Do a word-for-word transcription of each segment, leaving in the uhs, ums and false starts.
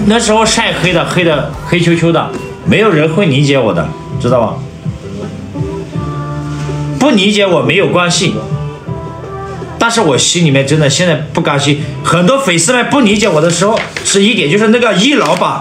那时候晒黑的，黑的黑黢黢的，没有人会理解我的，知道吧？不理解我没有关系，但是我心里面真的现在不甘心。很多粉丝们不理解我的时候，是一点就是那个易老板，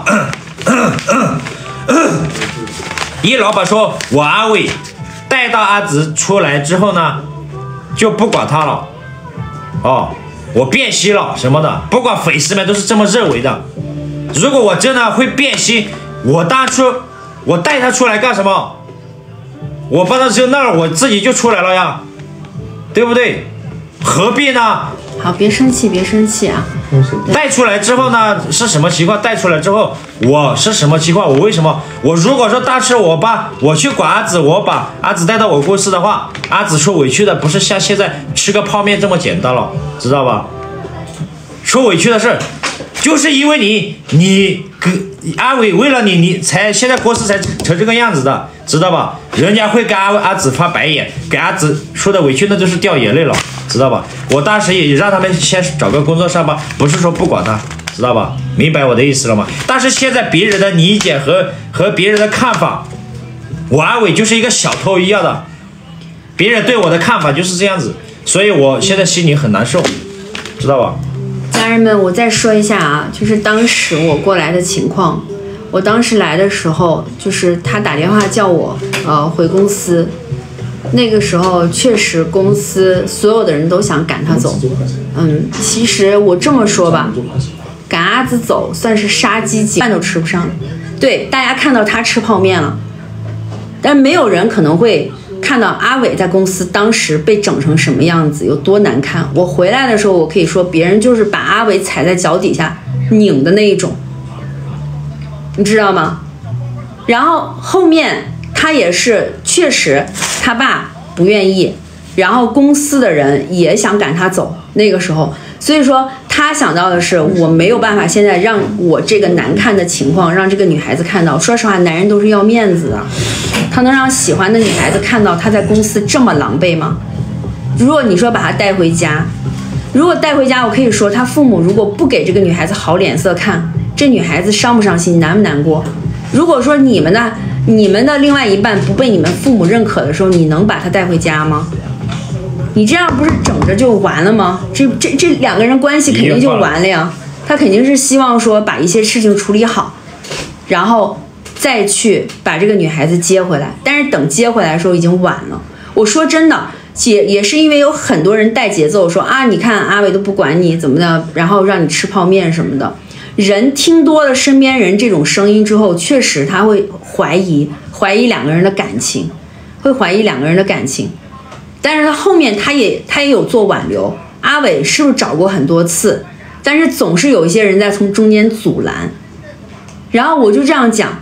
易老板说我阿伟带到阿紫出来之后呢，就不管他了，哦，我变心了什么的，不管粉丝们都是这么认为的。如果我真的会变心，我当初我带他出来干什么？我帮他扔那儿，我自己就出来了呀，对不对？何必呢？ 好，别生气，别生气啊！ 带出来之后呢，是什么情况？带出来之后，我是什么情况？我为什么？我如果说当时我把我去管阿紫，我把阿紫带到我公司的话，阿紫受委屈的不是像现在吃个泡面这么简单了，知道吧？受委屈的是，就是因为你，你阿伟为了你，你才现在公司才成这个样子的，知道吧？人家会给阿阿紫发白眼，给阿紫说的委屈，那就是掉眼泪了，知道吧？我当时也让他们先找个工作上班，不是说不管他，知道吧？明白我的意思了吗？但是现在别人的理解和和别人的看法，我阿伟就是一个小偷一样的，别人对我的看法就是这样子，所以我现在心里很难受，知道吧？ 家人们，我再说一下啊，就是当时我过来的情况。我当时来的时候，就是他打电话叫我呃回公司，那个时候确实公司所有的人都想赶他走。嗯，其实我这么说吧，赶阿紫走算是杀鸡儆饭都吃不上。对，大家看到他吃泡面了，但没有人可能会看到阿伟在公司当时被整成什么样子，有多难看。我回来的时候，我可以说别人就是把阿伟踩在脚底下拧的那一种，你知道吗？然后后面他也是确实他爸不愿意，然后公司的人也想赶他走，那个时候，所以说他想到的是我没有办法现在让我这个难看的情况让这个女孩子看到。说实话，男人都是要面子的，他能让喜欢的女孩子看到他在公司这么狼狈吗？如果你说把他带回家，如果带回家，我可以说他父母如果不给这个女孩子好脸色看，这女孩子伤不伤心，难不难过？如果说你们的你们的另外一半不被你们父母认可的时候，你能把她带回家吗？你这样不是整着就完了吗？这这这两个人关系肯定就完了呀。他肯定是希望说把一些事情处理好，然后再去把这个女孩子接回来。但是等接回来的时候已经晚了。我说真的，也也是因为有很多人带节奏说啊，你看阿伟都不管你怎么的，然后让你吃泡面什么的。人听多了身边人这种声音之后，确实他会怀疑怀疑两个人的感情，会怀疑两个人的感情。但是他后面他也他也有做挽留，阿伟是不是找过很多次，但是总是有一些人在从中间阻拦。然后我就这样讲，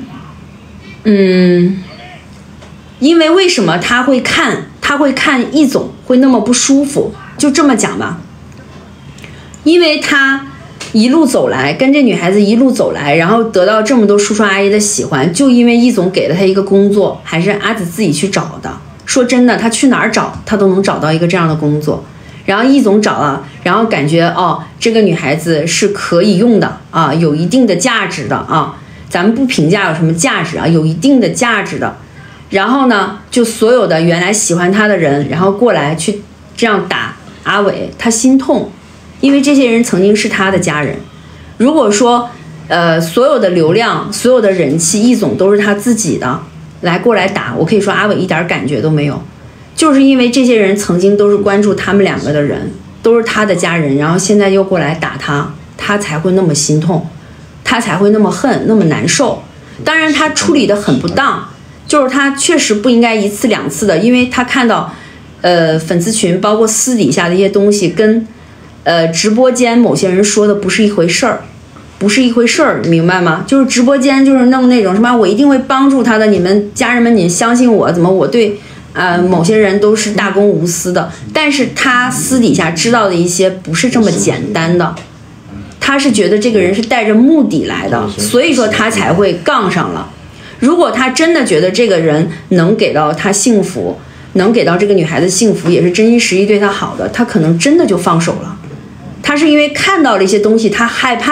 嗯，因为为什么他会看他会看易总会那么不舒服，就这么讲吧，因为他一路走来，跟这女孩子一路走来，然后得到这么多叔叔阿姨的喜欢，就因为易总给了他一个工作，还是阿紫自己去找的。说真的，他去哪儿找，他都能找到一个这样的工作。然后易总找了，然后感觉哦，这个女孩子是可以用的啊，有一定的价值的啊。咱们不评价有什么价值啊，有一定的价值的。然后呢，就所有的原来喜欢他的人，然后过来去这样打阿伟，他心痛。因为这些人曾经是他的家人。如果说，呃，所有的流量、所有的人气，易总都是他自己的，来过来打，我可以说阿伟一点感觉都没有，就是因为这些人曾经都是关注他们两个的人，都是他的家人，然后现在又过来打他，他才会那么心痛，他才会那么恨，那么难受。当然，他处理得很不当，就是他确实不应该一次两次的，因为他看到，呃，粉丝群包括私底下的一些东西跟。呃，直播间某些人说的不是一回事儿，不是一回事儿，明白吗？就是直播间就是弄那种什么，我一定会帮助他的，你们家人们，你相信我，怎么我对呃某些人都是大公无私的，但是他私底下知道的一些不是这么简单的，他是觉得这个人是带着目的来的，所以说他才会杠上了。如果他真的觉得这个人能给到他幸福，能给到这个女孩子幸福，也是真心实意对他好的，他可能真的就放手了。他是因为看到了一些东西，他害怕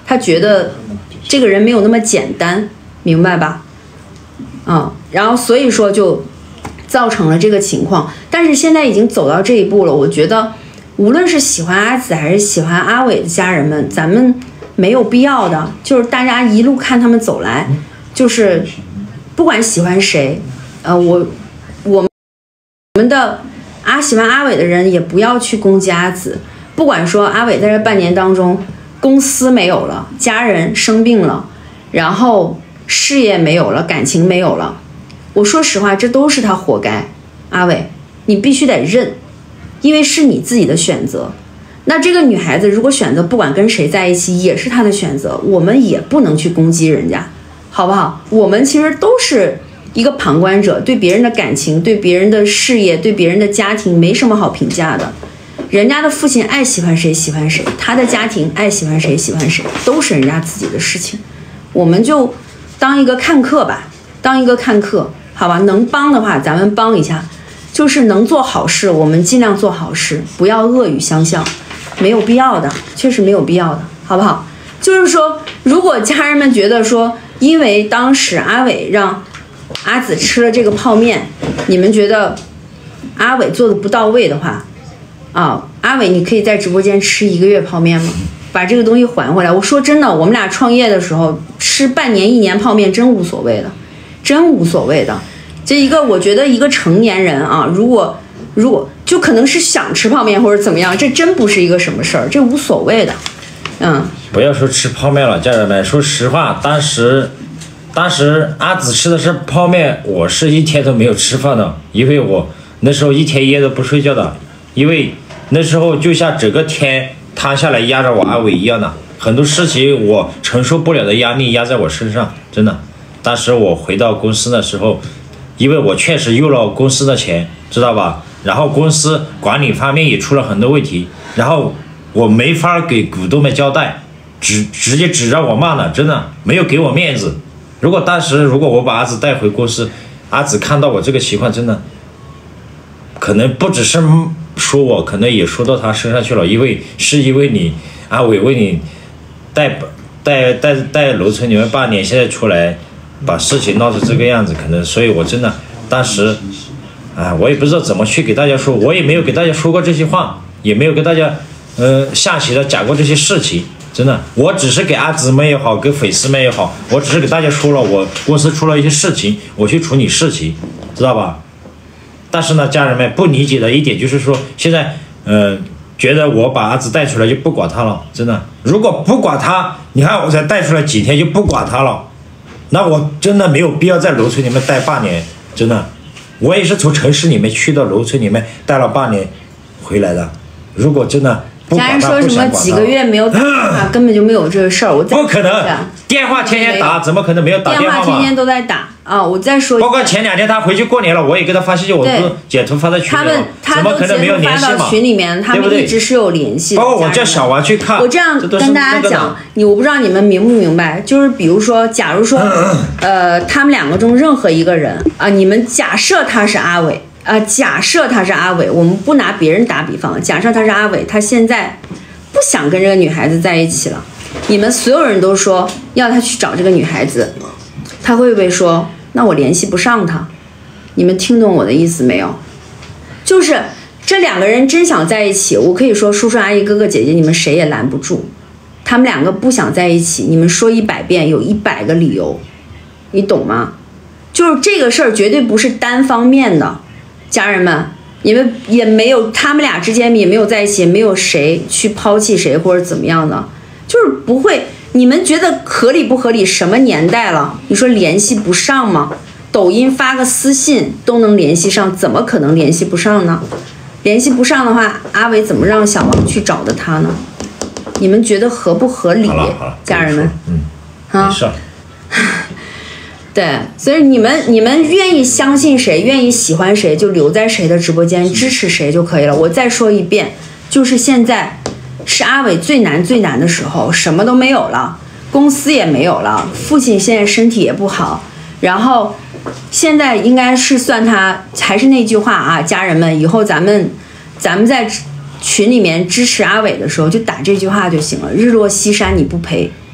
他觉得这个人没有那么简单，明白吧？嗯，然后所以说就造成了这个情况。但是现在已经走到这一步了，我觉得无论是喜欢阿紫还是喜欢阿伟的家人们，咱们没有必要的，就是大家一路看他们走来，就是不管喜欢谁，呃，我我们的啊喜欢阿伟的人也不要去攻击阿紫。不管说阿伟在这半年当中，公司没有了，家人生病了，然后事业没有了，感情没有了，我说实话，这都是他活该。阿伟，你必须得认，因为是你自己的选择。那这个女孩子如果选择不管跟谁在一起，也是她的选择，我们也不能去攻击人家，好不好？我们其实都是一个旁观者，对别人的感情、对别人的事业、对别人的家庭没什么好评价的。人家的父亲爱喜欢谁喜欢谁，他的家庭爱喜欢谁喜欢谁，都是人家自己的事情，我们就当一个看客吧，当一个看客，好吧？能帮的话咱们帮一下，就是能做好事我们尽量做好事，不要恶语相向，没有必要的，确实没有必要的，好不好？就是说，如果家人们觉得说，因为当时阿伟让阿紫吃了这个泡面，你们觉得阿伟做的不到位的话，啊，阿伟，你可以在直播间吃一个月泡面吗？把这个东西还回来。我说真的，我们俩创业的时候吃半年一年泡面真无所谓的，真无所谓的。这一个我觉得一个成年人啊，如果如果就可能是想吃泡面或者怎么样，这真不是一个什么事儿，这无所谓的。嗯， 不要说吃泡面了，家人们，说实话，当时当时阿紫吃的是泡面，我是一天都没有吃饭的，因为我那时候一天一夜都不睡觉的，因为那时候就像整个天塌下来压着我阿伟一样的，很多事情我承受不了的压力压在我身上，真的。当时我回到公司的时候，因为我确实用了公司的钱，知道吧？然后公司管理方面也出了很多问题，然后我没法给股东们交代，直直接指着我骂了，真的没有给我面子。如果当时如果我把阿紫带回公司，阿紫看到我这个情况，真的可能不只是说我，可能也说到他身上去了，因为是因为你阿伟为你带带带带楼层你们半年，现在出来把事情闹成这个样子，可能所以我真的当时啊，我也不知道怎么去给大家说，我也没有给大家说过这些话，也没有跟大家呃下棋的讲过这些事情，真的，我只是给阿紫们也好，给粉丝们也好，我只是给大家说了我公司出了一些事情，我去处理事情，知道吧？但是呢，家人们不理解的一点就是说，现在呃觉得我把阿紫带出来就不管他了，真的，如果不管他，你看我才带出来几天就不管他了，那我真的没有必要在农村里面待半年，真的，我也是从城市里面去到农村里面待了半年回来的。如果真的不管他， 家人说什么几个月没有打电话，根本就没有这个事儿。我不可能，电话天天打，怎么可能没有打电话嘛？ 电话天天都在打啊！我再说， 包括前两天他回去过年了，我也给他发信息，我都截图发在群里了，怎么可能没有联系嘛？ 群里面他们一直是有联系的。 包括我叫小王去看， 我这样跟大家讲，你我不知道你们明不明白，就是比如说，假如说，呃，他们两个中任何一个人啊，你们假设他是阿伟。呃，假设他是阿伟，我们不拿别人打比方，假设他是阿伟，他现在不想跟这个女孩子在一起了，你们所有人都说要他去找这个女孩子，他会不会说那我联系不上他？你们听懂我的意思没有？就是这两个人真想在一起，我可以说叔叔阿姨哥哥姐姐你们谁也拦不住，他们两个不想在一起，你们说一百遍有一百个理由，你懂吗？就是这个事儿绝对不是单方面的。家人们，你们也没有，他们俩之间也没有在一起，也没有谁去抛弃谁或者怎么样的，就是不会。你们觉得合理不合理？什么年代了？你说联系不上吗？抖音发个私信都能联系上，怎么可能联系不上呢？联系不上的话，阿伟怎么让小王去找的他呢？你们觉得合不合理？ 好了好了， 家人们， 嗯， 啊， 没事。 对，所以你们你们愿意相信谁，愿意喜欢谁，就留在谁的直播间支持谁就可以了。我再说一遍，就是现在是阿伟最难最难的时候，什么都没有了，公司也没有了，父亲现在身体也不好，然后现在应该是算他，还是那句话啊，家人们，以后咱们咱们在群里面支持阿伟的时候，就打这句话就行了。日落西山你不陪，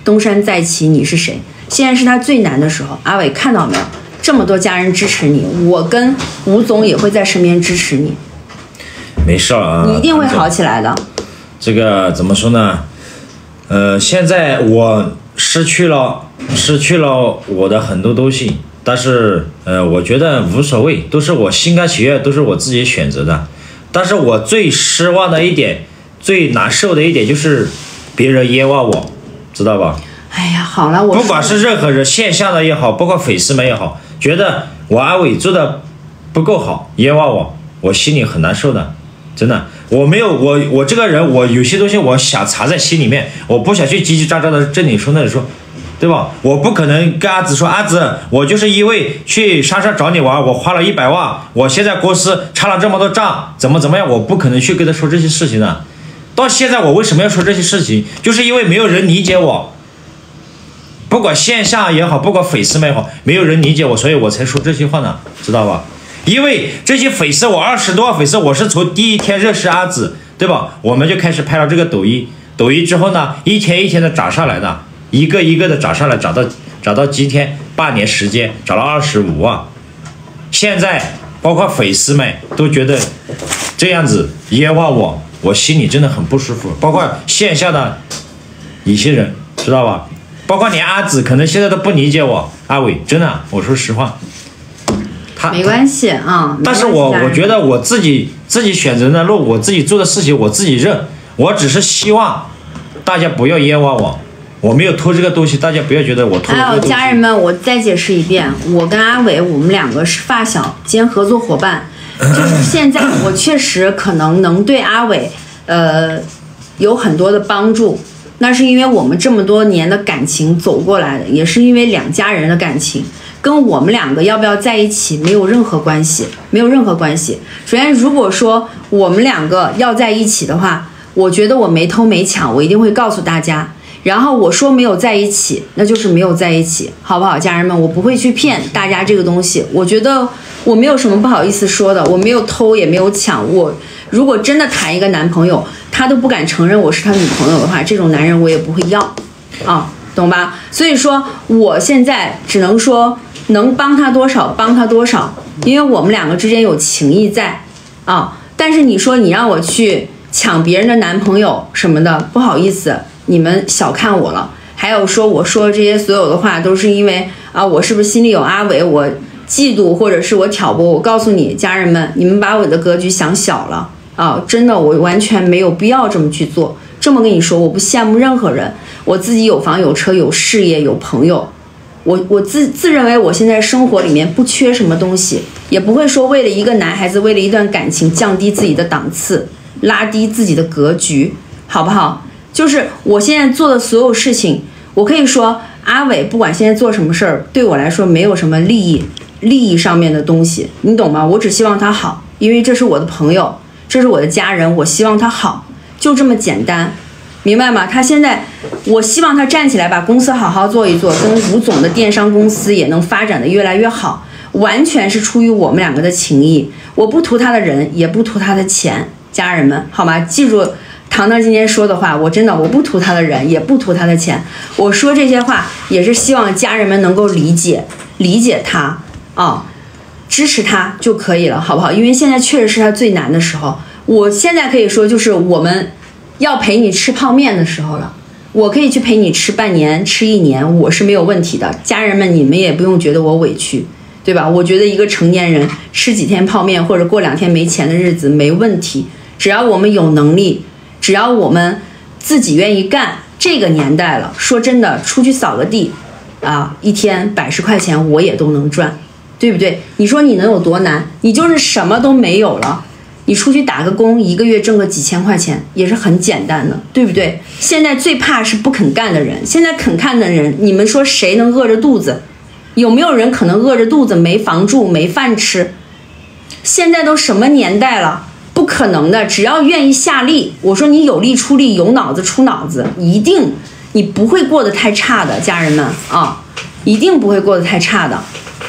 东山再起你是谁？现在是他最难的时候。阿伟看到没有？这么多家人支持你，我跟吴总也会在身边支持你。 没事啊， 你一定会好起来的。 这个怎么说呢？呃，现在我失去了失去了我的很多东西，但是呃，我觉得无所谓，都是我心甘情愿，都是我自己选择的。但是我最失望的一点，最难受的一点就是别人冤枉我，知道吧？ 哎呀，好了，我不管是任何人，线下的也好，包括粉丝们也好，觉得我阿伟做的不够好，冤枉我，我心里很难受的。真的，我没有我我这个人，我有些东西我想藏在心里面，我不想去叽叽喳喳的这里说那里说，对吧？我不可能跟阿紫说，阿紫，我就是因为去山上找你玩，我花了一百万，我现在公司差了这么多账，怎么怎么样，我不可能去跟他说这些事情的。到现在我为什么要说这些事情，就是因为没有人理解我，不管线下也好，不管粉丝们也好，没有人理解我，所以我才说这些话呢，知道吧？因为这些粉丝，我二十多万粉丝，我是从第一天认识阿紫，对吧？我们就开始拍了这个抖音，抖音之后呢，一天一天的涨上来的，一个一个的涨上来，涨到涨到今天半年时间涨了二十五万。现在包括粉丝们都觉得这样子冤枉我，我心里真的很不舒服。包括线下的一些人，知道吧？包括连阿紫可能现在都不理解我，阿伟真的，我说实话。 没关系啊， 但是我我觉得我自己自己选择的路，我自己做的事情，我自己认。我只是希望大家不要冤枉我，我没有偷这个东西，大家不要觉得我偷这个东西。 还有家人们，我再解释一遍，我跟阿伟，我们两个是发小兼合作伙伴。就是现在，我确实可能能对阿伟，呃，有很多的帮助。那是因为我们这么多年的感情走过来的，也是因为两家人的感情。跟我们两个要不要在一起没有任何关系，没有任何关系。首先，如果说我们两个要在一起的话，我觉得我没偷没抢，我一定会告诉大家。然后我说没有在一起，那就是没有在一起，好不好，家人们？我不会去骗大家这个东西。我觉得我没有什么不好意思说的，我没有偷也没有抢。我如果真的谈一个男朋友，他都不敢承认我是他女朋友的话，这种男人我也不会要，啊，懂吧？所以说，我现在只能说。能帮他多少帮他多少，因为我们两个之间有情谊在啊。但是你说你让我去抢别人的男朋友什么的，不好意思，你们小看我了。还有说我说这些所有的话都是因为啊，我是不是心里有阿伟，我嫉妒或者是我挑拨？我告诉你家人们，你们把我的格局想小了啊！真的，我完全没有必要这么去做。这么跟你说，我不羡慕任何人，我自己有房有车有事业有朋友。我我自自认为我现在生活里面不缺什么东西，也不会说为了一个男孩子，为了一段感情降低自己的档次，拉低自己的格局，好不好？就是我现在做的所有事情，我可以说阿伟不管现在做什么事儿，对我来说没有什么利益利益上面的东西，你懂吗？我只希望他好，因为这是我的朋友，这是我的家人，我希望他好，就这么简单。明白吗？他现在，我希望他站起来，把公司好好做一做，跟吴总的电商公司也能发展的越来越好，完全是出于我们两个的情谊。我不图他的人，也不图他的钱，家人们，好吗？记住糖糖今天说的话，我真的我不图他的人，也不图他的钱。我说这些话也是希望家人们能够理解，理解他啊，支持他就可以了，好不好？因为现在确实是他最难的时候。我现在可以说，就是我们。要陪你吃泡面的时候了，我可以去陪你吃半年吃一年，我是没有问题的。家人们，你们也不用觉得我委屈，对吧？我觉得一个成年人吃几天泡面或者过两天没钱的日子没问题，只要我们有能力，只要我们自己愿意干。这个年代了，说真的，出去扫个地啊，一天百十块钱我也都能赚，对不对？你说你能有多难？你就是什么都没有了，你出去打个工，一个月挣个几千块钱也是很简单的，对不对？现在最怕是不肯干的人，现在肯干的人，你们说谁能饿着肚子？有没有人可能饿着肚子没房住没饭吃？现在都什么年代了，不可能的。只要愿意下力，我说你有力出力，有脑子出脑子，一定你不会过得太差的，家人们啊，一定不会过得太差的。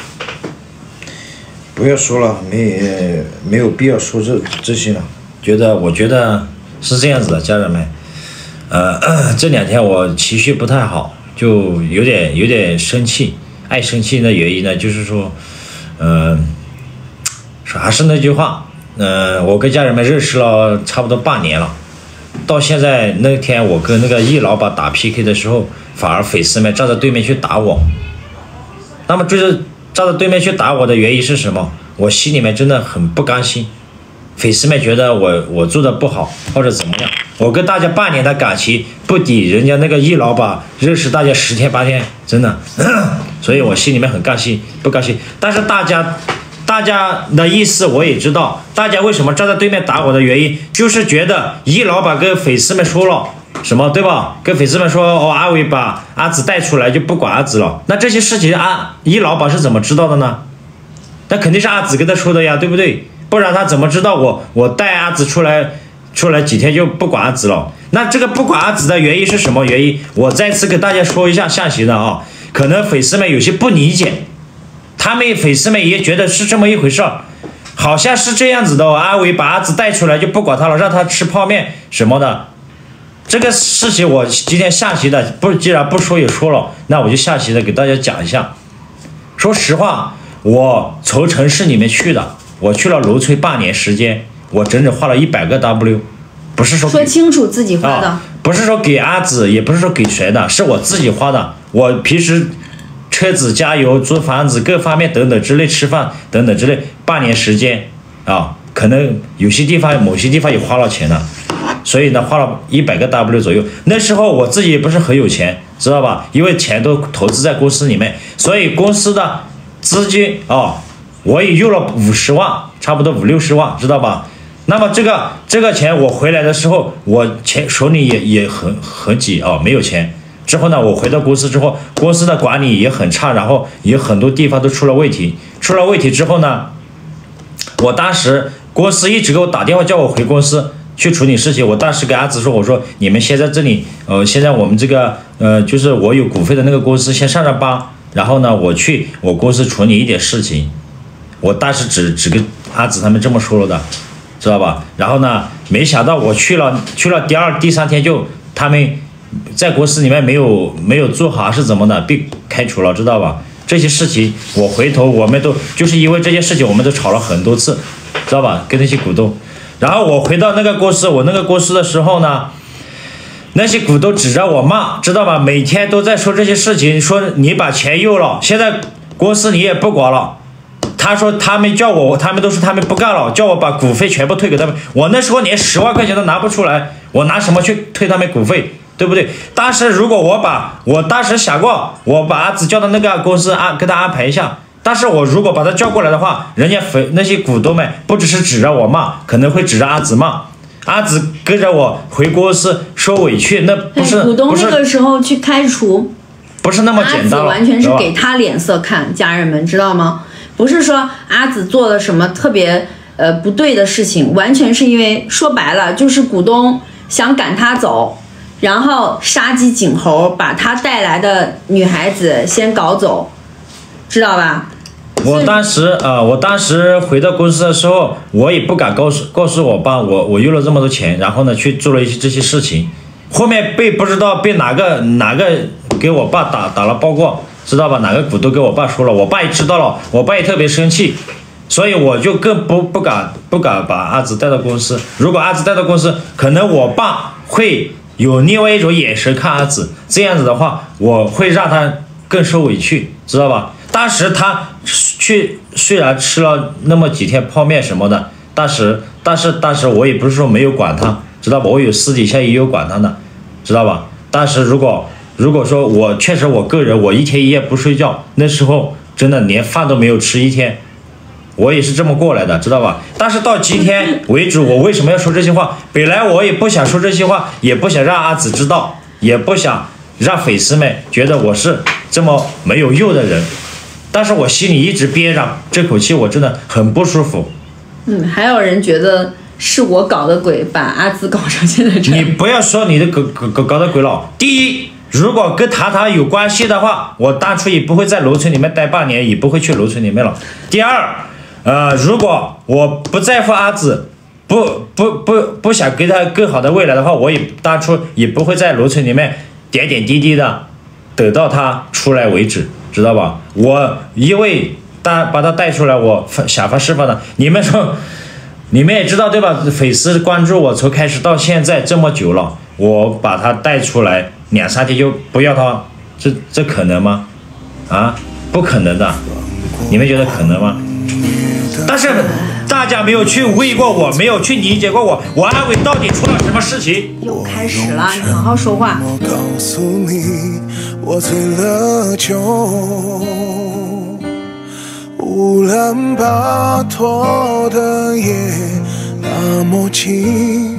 不要说了，没没有必要说这这些了。觉得我觉得是这样子的，家人们，呃，这两天我情绪不太好， 就有点有点生气。爱生气的原因呢，就是说，嗯、呃，说还是那句话，嗯、呃，我跟家人们认识了差不多半年了，到现在那天我跟那个易老板打 P K 的时候，反而粉丝们站在对面去打我。那么就是站在对面去打我的原因是什么？我心里面真的很不甘心。粉丝们觉得我我做的不好或者怎么样，我跟大家半年的感情不抵人家那个易老板认识大家十天八天，真的，所以我心里面很甘心不甘心。但是大家大家的意思我也知道，大家为什么站在对面打我的原因，就是觉得易老板跟粉丝们说了什么，对吧？跟粉丝们说哦，阿伟把阿紫带出来就不管阿紫了。那这些事情阿易老板是怎么知道的呢？那肯定是阿紫跟他说的呀，对不对？不然他怎么知道我我带阿紫出来出来几天就不管阿紫了？那这个不管阿紫的原因是什么原因？我再次跟大家说一下象棋的啊，可能粉丝们有些不理解，他们粉丝们也觉得是这么一回事儿，好像是这样子的、哦。阿伟把阿紫带出来就不管他了，让他吃泡面什么的。这个事情我今天下棋的不既然不说也说了，那我就下棋的给大家讲一下。说实话，我从城市里面去的。我去了楼村半年时间，我整整花了一百个 W， 不是说说清楚自己花的、 啊，不是说给阿紫，也不是说给谁的，是我自己花的。我平时车子加油、租房子各方面等等之类，吃饭等等之类，半年时间啊，可能有些地方某些地方也花了钱的，所以呢花了一百个 W 左右。那时候我自己也不是很有钱，知道吧？因为钱都投资在公司里面，所以公司的资金啊。我也用了五十万，差不多五六十万，知道吧？那么这个这个钱我回来的时候，我钱手里也也很很挤啊、哦，没有钱。之后呢，我回到公司之后，公司的管理也很差，然后也很多地方都出了问题。出了问题之后呢，我当时公司一直给我打电话叫我回公司去处理事情。我当时跟阿紫说，我说你们先在这里，呃，现在我们这个呃，就是我有股份的那个公司先上上班，然后呢，我去我公司处理一点事情。我当时只只跟阿紫他们这么说了的，知道吧？然后呢，没想到我去了去了第二第三天就他们在公司里面没有没有做好是怎么的，被开除了，知道吧？这些事情我回头我们都就是因为这件事情我们都吵了很多次，知道吧？跟那些股东。然后我回到那个公司，我那个公司的时候呢，那些股东指着我骂，知道吧？每天都在说这些事情，说你把钱用了，现在公司你也不管了。他说他们叫我，他们都说他们不干了，叫我把股费全部退给他们。我那时候连十万块钱都拿不出来，我拿什么去退他们股费，对不对？当时如果我把我当时想过，我把阿紫叫到那个公司安跟他安排一下。但是我如果把他叫过来的话，人家粉那些股东们不只是指着我骂，可能会指着阿紫骂。阿紫跟着我回公司受委屈，那不是股东那个时候去开除， 不是那么简单了， 阿紫完全是给他脸色看，家人们知道吗？不是说阿紫做了什么特别呃不对的事情，完全是因为说白了就是股东想赶他走，然后杀鸡儆猴，把他带来的女孩子先搞走，知道吧？ 我当时啊、呃，我当时回到公司的时候，我也不敢告诉告诉我爸，我我用了这么多钱，然后呢去做了一些这些事情，后面被不知道被哪个哪个给我爸打打了报告。知道吧？哪个股东跟我爸说了，我爸也知道了，我爸也特别生气，所以我就更不不敢不敢把阿紫带到公司。如果阿紫带到公司，可能我爸会有另外一种眼神看阿紫，这样子的话，我会让他更受委屈，知道吧？当时他去虽然吃了那么几天泡面什么的，但是但是当时我也不是说没有管他，知道吧？我有私底下也有管他的，知道吧？当时如果如果说我确实我个人我一天一夜不睡觉，那时候真的连饭都没有吃一天，我也是这么过来的，知道吧？但是到今天为止，我为什么要说这些话？本来我也不想说这些话，也不想让阿紫知道，也不想让粉丝们觉得我是这么没有用的人，但是我心里一直憋着这口气，我真的很不舒服。 嗯，还有人觉得是我搞的鬼，把阿紫搞成现在这样。 你不要说你的搞搞搞搞的鬼了。第一，如果跟糖糖有关系的话，我当初也不会在楼村里面待半年，也不会去楼村里面了。第二，呃，如果我不在乎阿紫，不不不不想给他更好的未来的话，我也当初也不会在楼村里面点点滴滴的， 等到他出来为止，知道吧？我因为大把他带出来，我想方设法的。你们说，你们也知道对吧？粉丝关注我从开始到现在这么久了，我把他带出来两三天就不要他，这这可能吗？啊，不可能的，你们觉得可能吗？但是大家没有去问过我，没有去理解过我，我阿伟到底出了什么事情？ 又开始了，你好好说话。 我告诉你，我醉了酒，乌兰巴托的夜那么静。